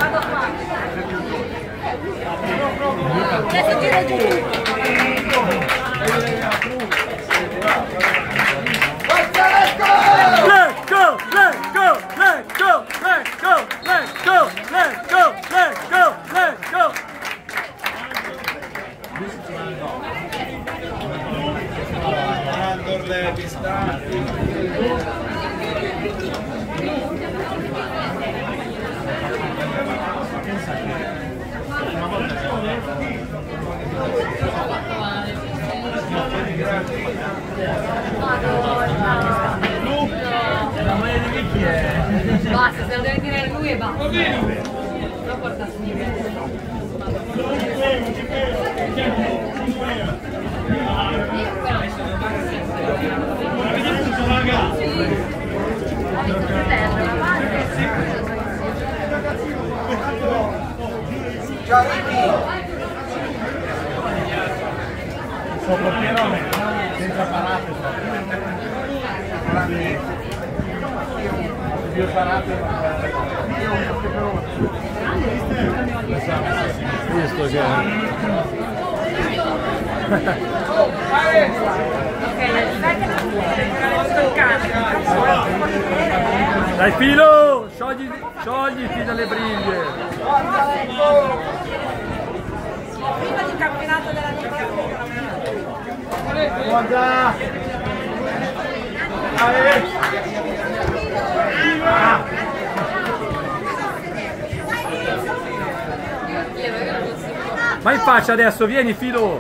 Adesso tiro giù. Let's go, let's go, let's go, let's go, let's go, let's go, let's go, let's go. Le pistanti. Basta, se lo deve dire lui e basta. Però porta Ciao Ricky! Sto portiere senza parate. Io parate Visto che... Dai Filo, sciogliti dalle briglie. prima di campionato della Liga. Guarda! Ma in faccia adesso, vieni Filo.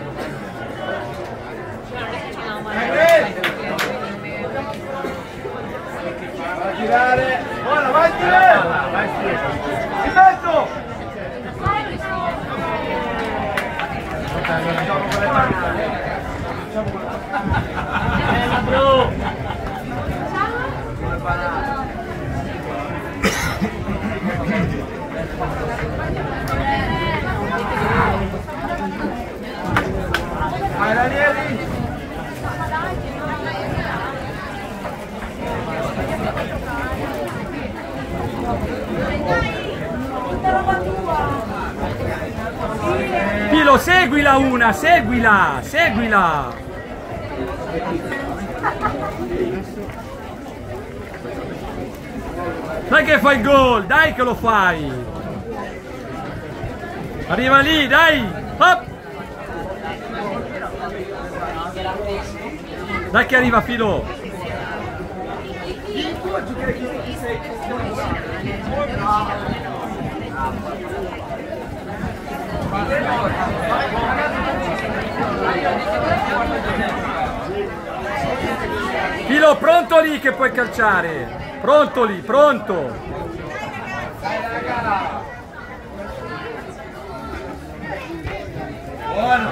Va a girare! Buona, vai Stile! Vai Stile! In mezzo! Vai Ranieri! Filo, seguila una, seguila, seguila. Dai che fai il gol, dai che lo fai. Arriva lì, dai. Hop. Dai che arriva Filo. Filo, pronto lì che puoi calciare. Pronto lì, pronto. Buono!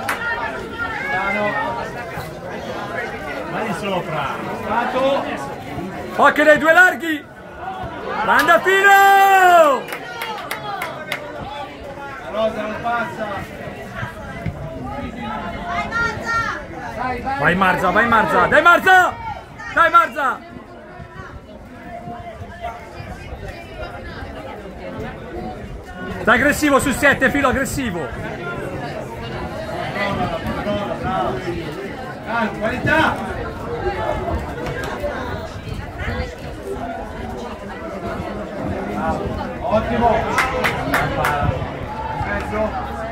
Vai sopra! Stato! Occhio dai due larghi. Manda Filo! La rosa non passa! Vai Marza, vai Marza. Dai Marza! Dai Marza! Stai aggressivo sul 7, Filo, aggressivo. Bravo, qualità! Ottimo! Mezzo!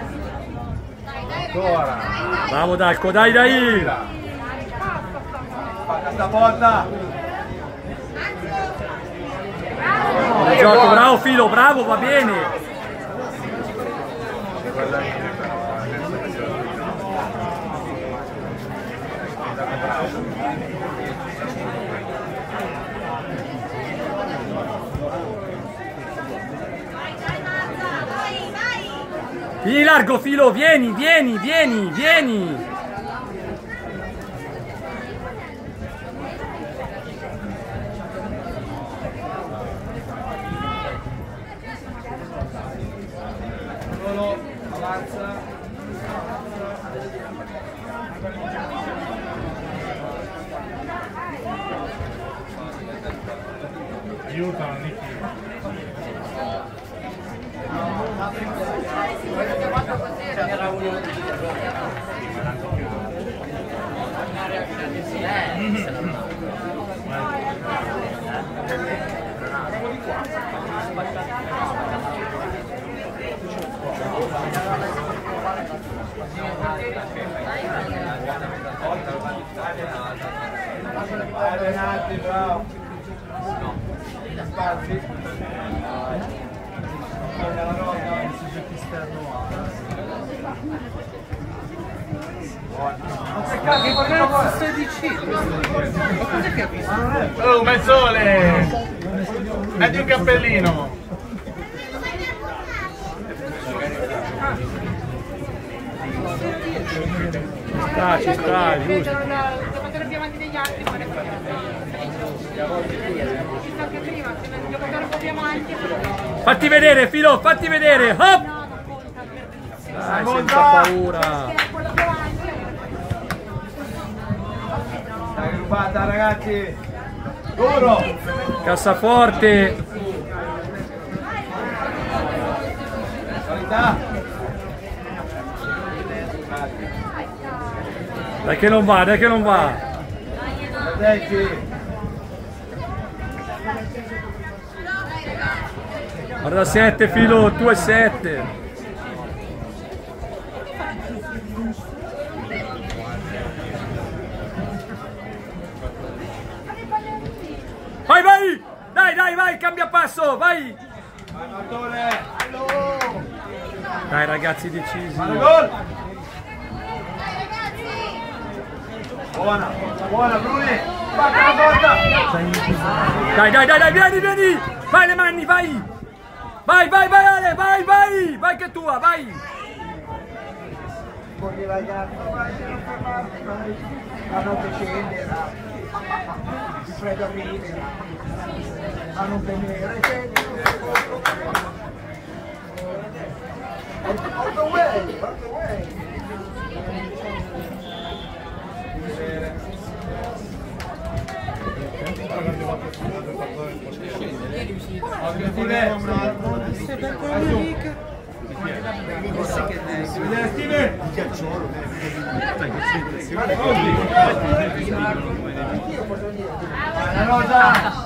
Ancora! Bravo Dalco, dai dai! Spacca sta porta! Gioco, bravo Filo, bravo, va bene! Vieni largo Filo, vieni, vieni, vieni, vieni! Solo, avanza! Aiutano Nicky! Vai Renati, bravo. Spazi. La rosa. Che cazzo stai dicendo? Ma cos'è che ha visto? Oh, Mezzole! Metti un cappellino! Ci sta, giusto. Devo andare più avanti degli altri, ma ne ci sta anche prima, se devo andare un po' più avanti. Fatti vedere, Filo, fatti vedere! Hop! No, non conta, per Dai, senza paura. quello più avanti. Dai, rubata ragazzi! Duro! Cassaforte! Qualità! Dai che non va, dai che non va! Decci! Guarda 7 Filo, tu e 7! Vai, vai! Dai, dai, vai, cambia passo, vai! Vai Mattone! Dai ragazzi decisi! Mano gol! Buona, buona Bruni! Spacca la porta! Dai, dai, dai, dai, vieni, vieni! Vai le mani, vai! Vai, vai, vai Ale, vai, vai! Vai che è tua, vai! Buoni ragazzi, vai, non fermarti, vai! A non scendere! Ti prego a venire! A non venire! Out the way! Out the way! La rosa!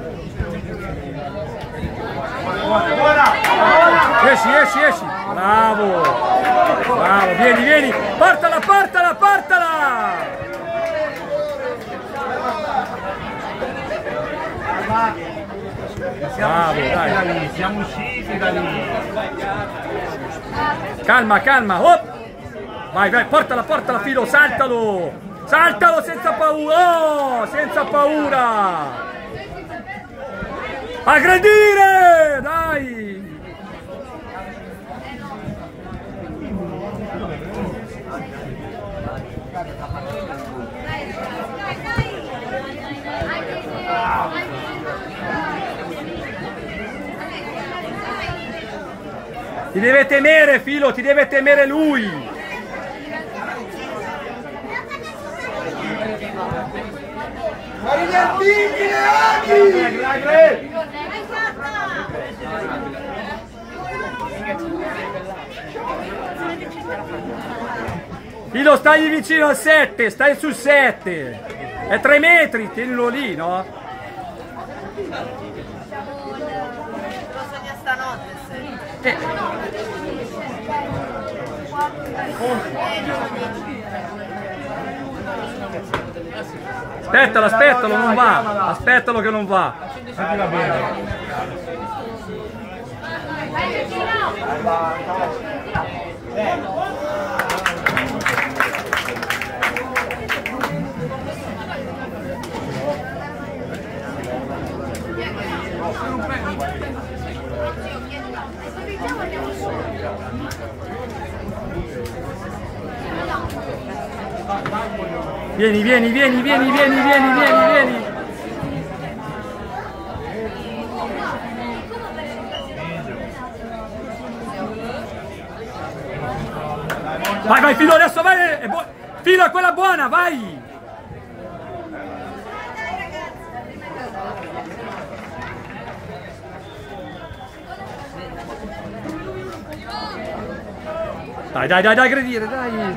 Buona, buona! Esci, esci, esci! Bravo! Bravo, vieni, vieni! Portala, portala, portala! Bravo, dai! Siamo usciti da lì! Calma, calma! Hop! Vai, vai, portala, portala, Filo, saltalo! Saltalo senza paura! Oh, senza paura! Aggredire! Dai! Ti deve temere, Filo, ti deve temere lui! Marinettini, Leoni! Filo, stai vicino al 7, stai sul 7! È 3 metri, tienilo lì, no? Sogna stanotte, Aspettalo, aspettalo, non va! Aspettalo che non va! Vieni, vieni, vieni, vieni, vieni, vieni, vieni, vieni. Vai, vai, Filo, adesso vai. Filo, è quella buona, vai. Dai, dai, dai, dai, aggredire, dai.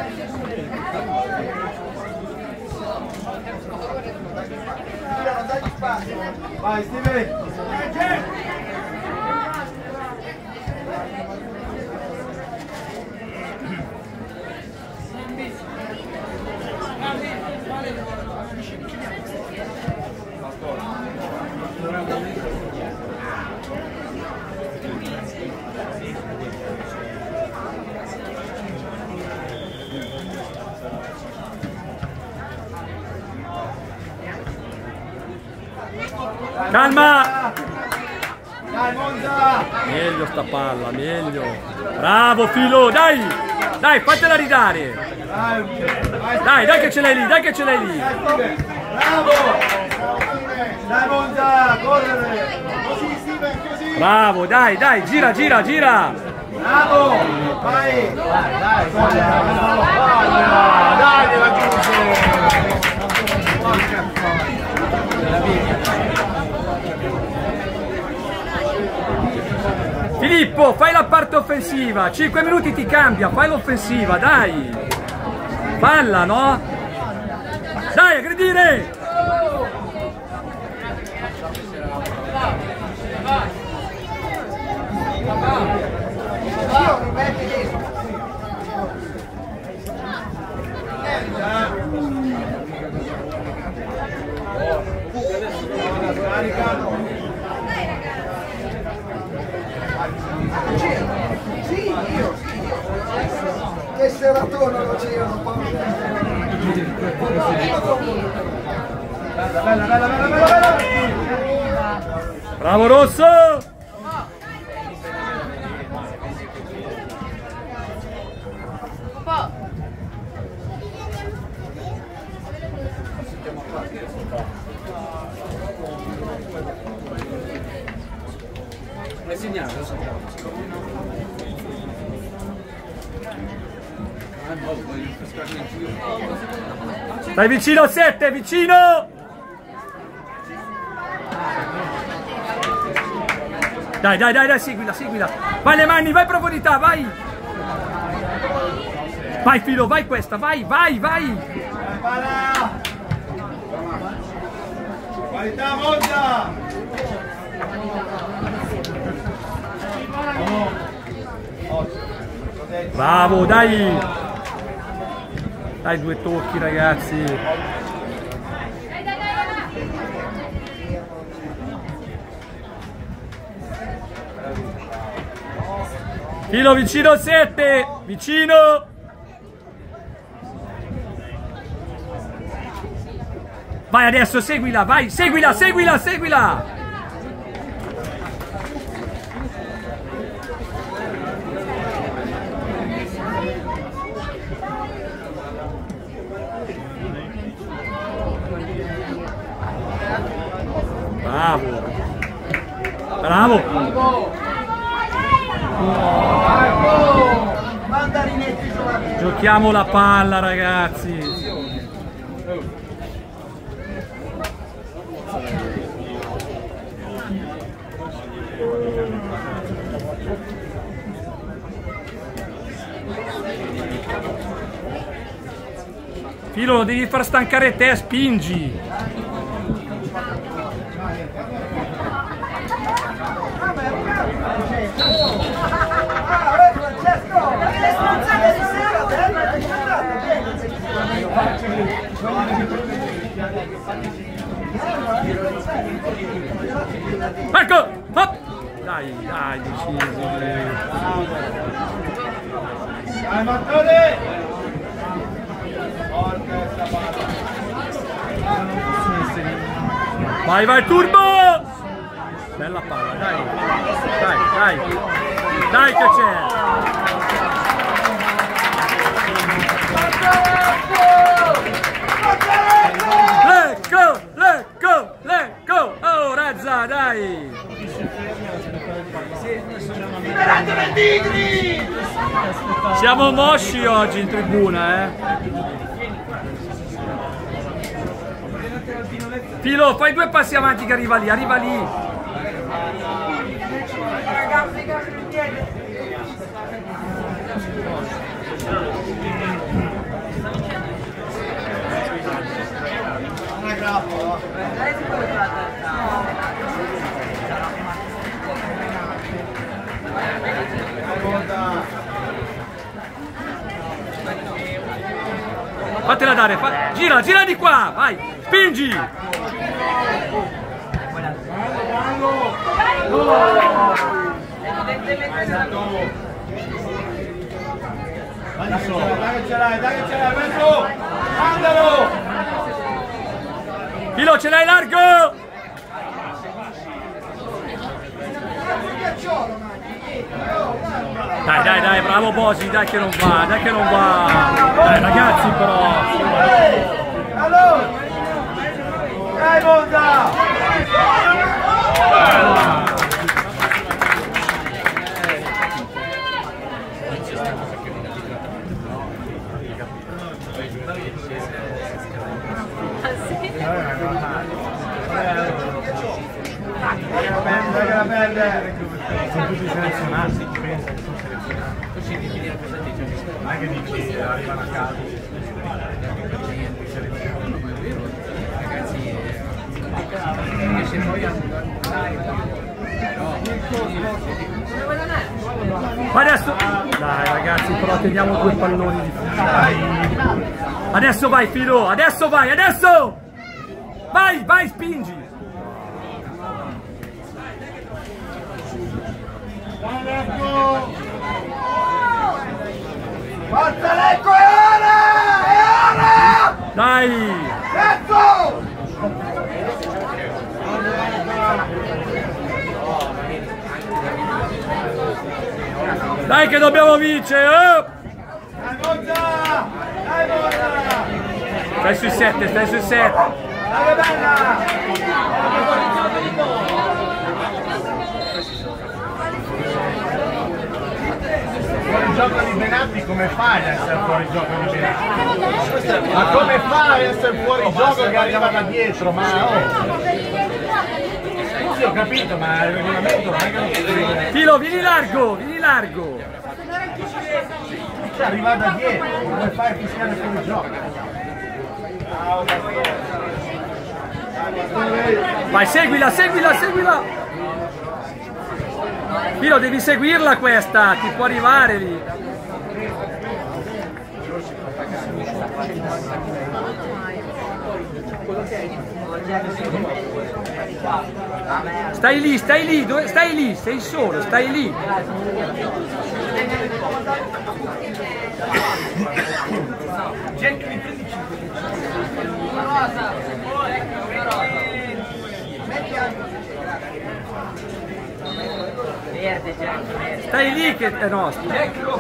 Vai, Steve! Calma! Dai Monza! Meglio sta palla, meglio. Bravo Filo, dai! Dai, fatela ridare! Dai, dai che ce l'hai lì, dai che ce l'hai lì! Bravo! Dai Monza, correre! Così Steven, così! Bravo, dai, dai, gira, gira, gira! Bravo! Vai! Dai, dai, raggiunge! Filippo, fai la parte offensiva, 5 minuti ti cambia, fai l'offensiva, dai! Palla, no? Dai, aggredire! Sì, io. Che seratona lo c'erano. Bella, bella, bella, bella, bella. Bravo Rosso! Hai segnato? Stai vicino 7, vicino! Dai, dai, dai, dai, seguila, seguila! Vai le mani, vai profondità, vai! Vai Filo, vai questa, vai, vai, vai! Qualità Monza! Bravo, dai! Dai 2 tocchi ragazzi! Filo vicino 7! Vicino! Vai adesso, seguila, vai! Seguila, seguila, seguila! Bravo! Bravo! Giochiamo la palla ragazzi! Filo, lo devi far stancare te, spingi! Ecco! Hop! Dai, dai, decisi! Dai Mattone! Vai, vai, turbo! Bella palla, dai! Dai, dai! Dai che c'è! Let's go! Let's go! Let's go! Oh, Razza, dai! Siamo mosci oggi in tribuna, Filo, fai 2 passi avanti che arriva lì, arriva lì! Fatela dare, gira, gira di qua, vai, spingi! Dai che ce l'hai, verso! Mandalo! Filo, ce l'hai largo! Dai, bravo Bosi, dai che non va, dai che non va. Dai ragazzi però. Allora! Dai Monza! Sono tutti selezionati, pensa che sono selezionati. Non è che dici arrivano a casa. Ma adesso. Dai ragazzi, però teniamo 2 palloni di fila. Adesso vai Filo, adesso vai, adesso! Vai, spingi! Forza Lecco, è ora! È ora! Dai! Lecco! Dai che dobbiamo vincere! Oh! Dai Monza! Dai Monza! Stai sui 7, stai sui 7! Dai bella! Fuori gioco di Benatti, come fai a essere fuori gioco di Benatti? Ma come fai a essere fuori gioco che arriva da dietro? Ma sì, ho capito, ma il regolamento non è che non si deve. Filo, vieni largo! Cioè, arriva da dietro, come fai a fischiare fuori gioco? Vai, seguila! Filo, devi seguirla questa, ti può arrivare lì. Stai lì, dove stai lì? Sei solo, stai lì. Stai lì che è nostro.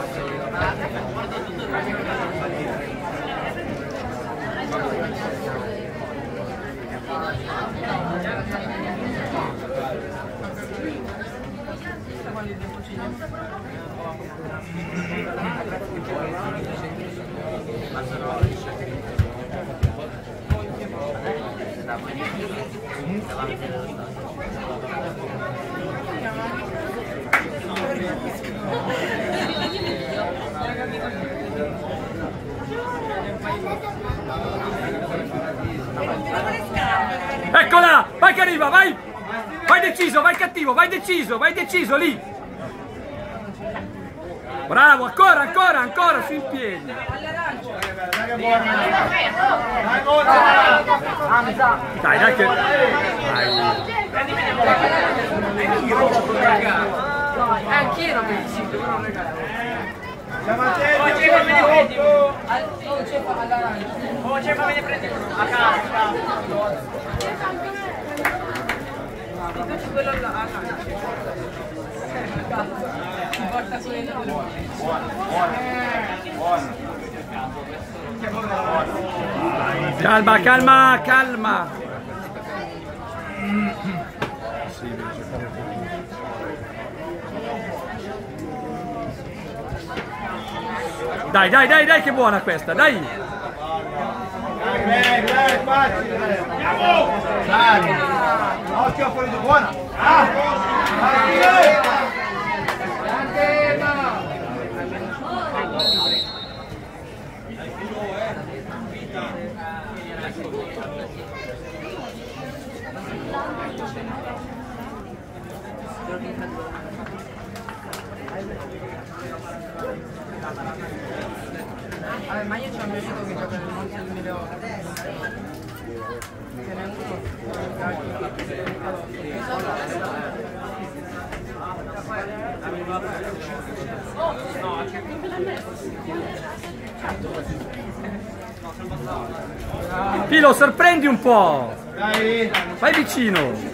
Eccola! Vai che arriva, vai! Vai deciso, vai cattivo, vai deciso lì! Bravo, ancora, su in piedi! Dai che... Anch'io non mi decido, non regalo. C'è fammi prendere a casa. Invece quello là a porta Calma! Dai, che buona questa, dai! Dai, facile! Dai! Occhio fuori di buona! Ma io c'ho un mio amico che gioca nel Monte del 2008. Ce n'è uno. Filo, sorprendi un po'! Dai! Vai vicino!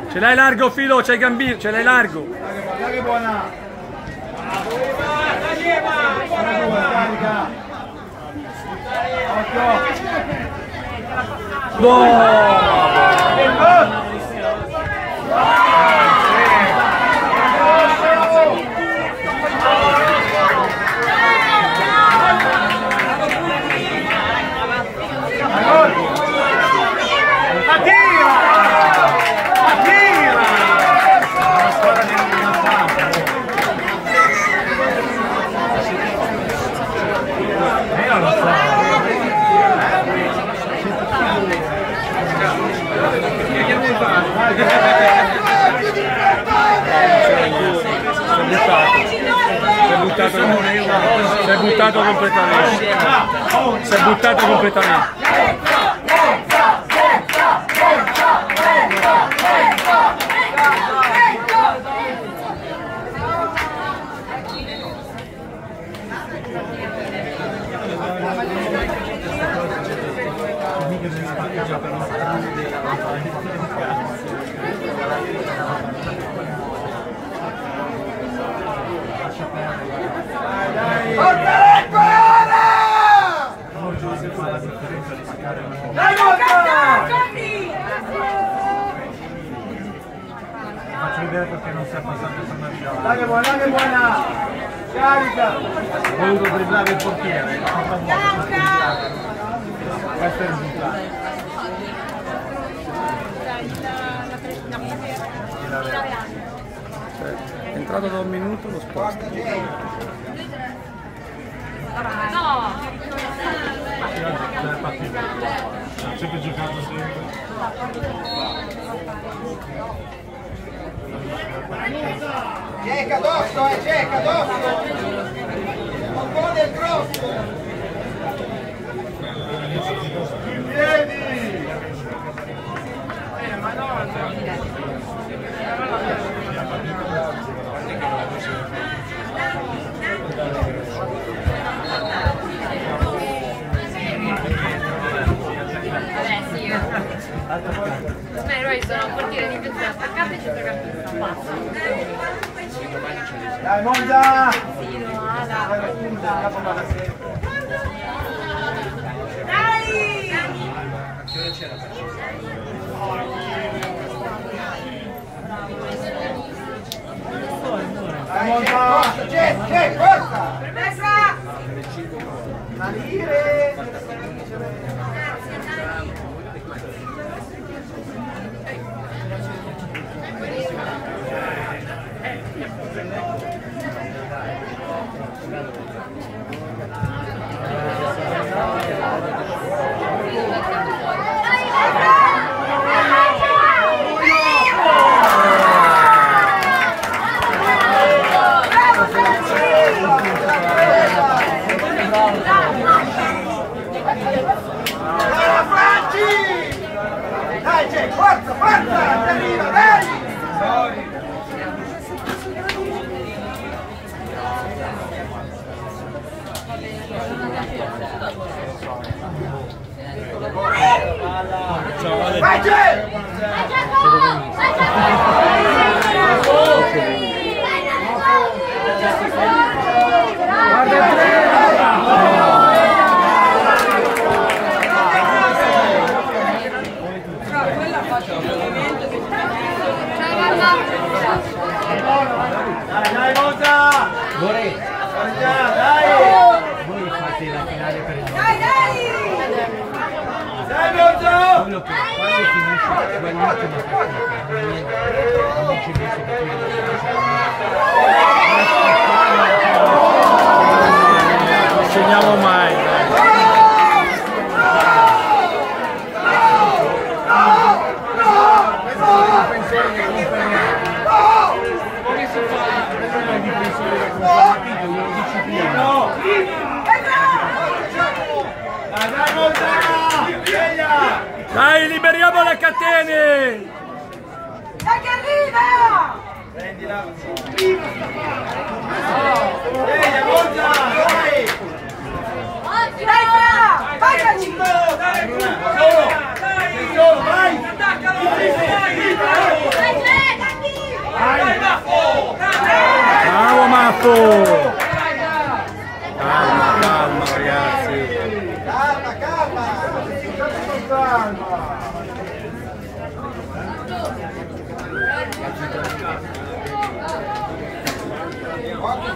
Ce l'hai largo, Filo, c'hai gambino, ce l'hai largo. Guarda che buona! Si è buttato completamente. Si è buttato completamente. Faccio vedere perché non si è passato per Navidad. Dai che buona! Carica! Ho voluto dribblare il portiere, questo è il risultato. È entrato da un minuto, lo sposta. No! Ha sempre giocato sempre. Cieca addosso, cieca addosso! Un po' del grosso! Piedi! Noi sono un portiere di difesa attaccante e centrocampista. Basta. Dai Monza! Dai! Dai Monza! C'è, forza! Permessa! Salire! Dai, c'è, forza, forza! Arriva, dai! Vai, c'è! Dai Monza! Vorrei! Dai! Voi fate la finale per il Dai, dai! Dai Monza! quello che quando finisce quell'ultima partita, non ci riesce Non segniamo mai. Dai, liberiamo le catene! Dai che arriva! Prendila! Dai, Monza! Dai! Dai, Fra! Vai, Gaci! Solo! Vai! Dai,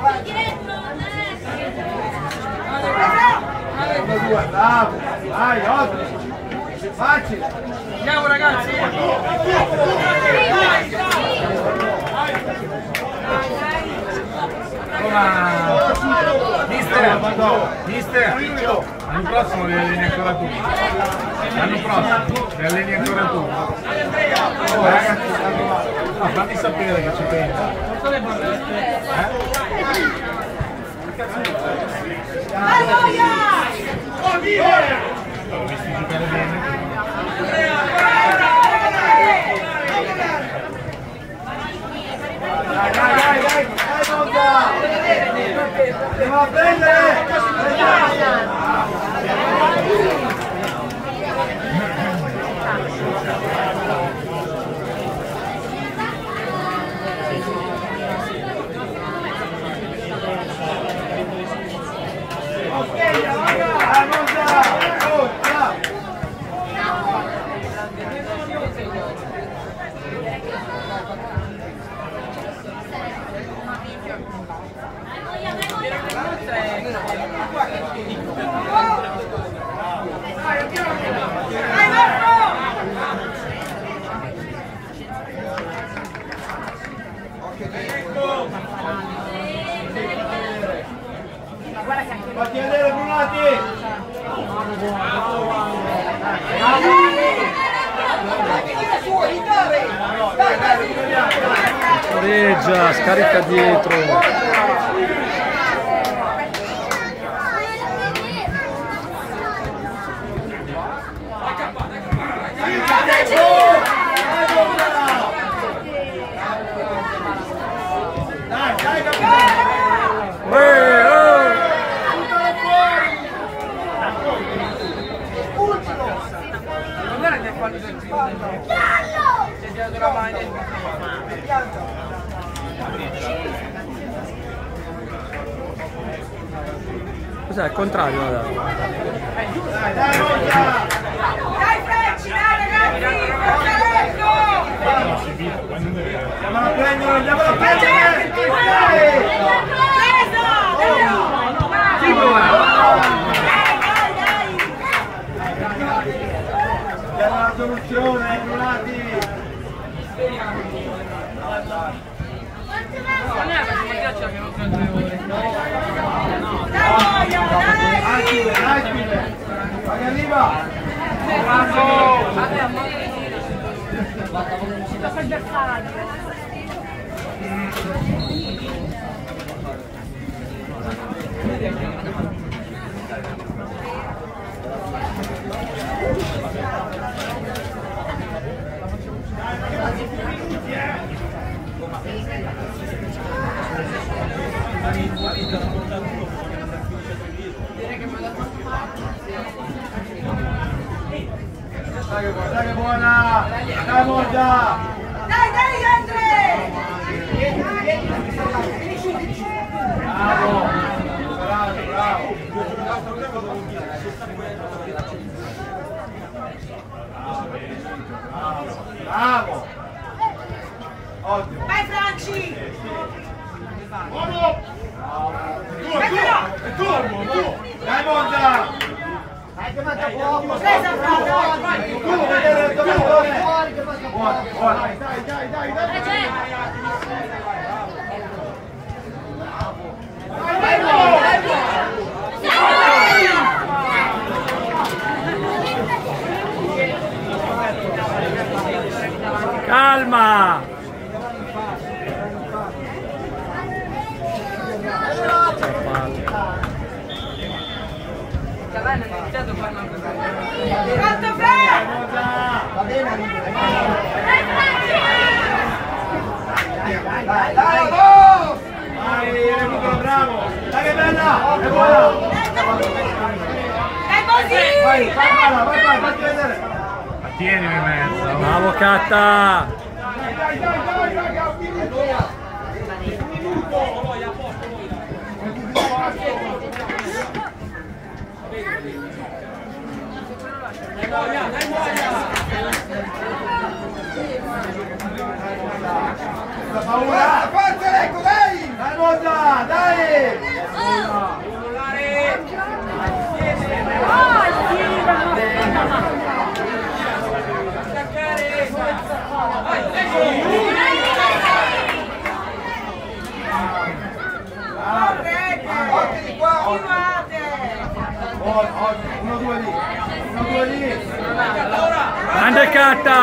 Bravo, vai, oltre. Facile. Andiamo ragazzi. Mister, l'anno prossimo li alleni ancora tu. L'anno prossimo li alleni ancora tu. Ragazzi, fammi sapere che ci pensi. Ho visto giocare bene. Dai, Monza! Andiamo a prendere! Fatti vedere Brunati! Reggia, scarica dietro. Cos'è? Il contrario, guarda. Dai Frecci, dai ragazzi! Andiamo a prendere, andiamo a prendere! Diamo la soluzione, Brunati! Dai, vai arriva! Dai che buona! Dai Monza! Dai, Andre! Bravo! Bravo! Bravo! Ottimo! Vai Franci! Uomo! Dai Monza! Dai che manca poco! Presa Franci! Tu vedere il giocatore! Buono! Dai! Calma! Fatto bene! Va bene! Dai, recupero bravo! Dai che bella! È buona! È così! Vai, fatti vedere! Tienimi in mezzo. Bravo Catta! La paura! Forza, ecco, dai! Dai, Monza, dai! Uno, due lì. Grande Catta!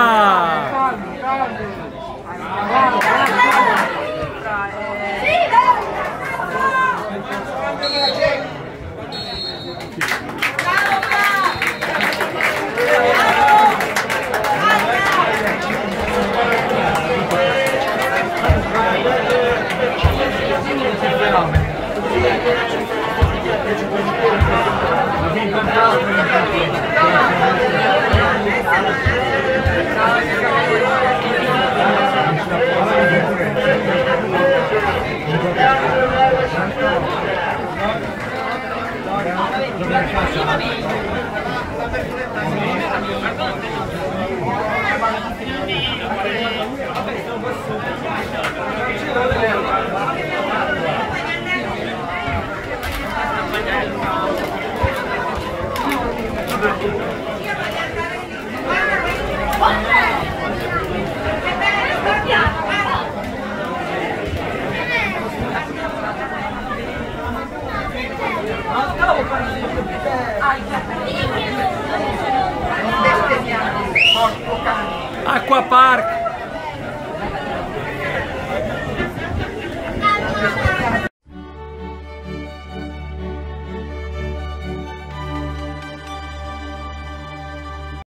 Acqua Park!